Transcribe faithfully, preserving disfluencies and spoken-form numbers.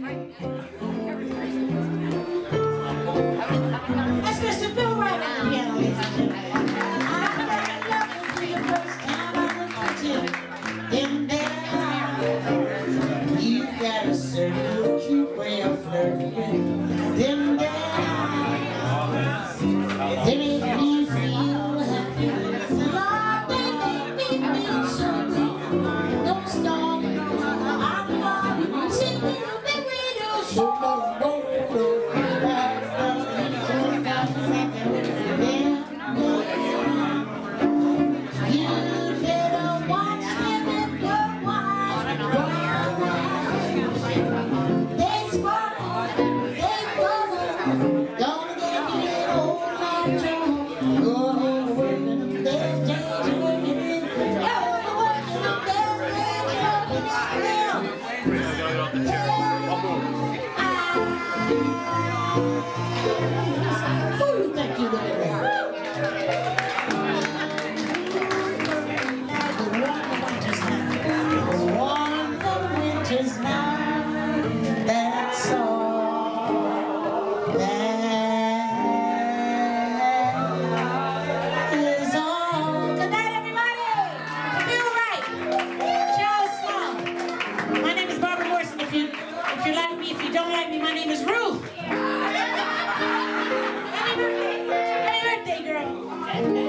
That's Mister Bill Wright on the piano, ladies and gentlemen. I love you for your first time I looked at you. Then there, you got a certain little cute way of flirting with. Then there, they make me feel happy. Lord, they make me feel so good. Don't stop, I'm not sitting on the radio, so don't go. Who you think you're looking at? The warm the winter's night. That's all. That is all. Good night, everybody. Feel right. Charles Sloan. My name is Barbara Morrison. If you if you like me, if you don't like me, my name is Ruth. Happy birthday, girl.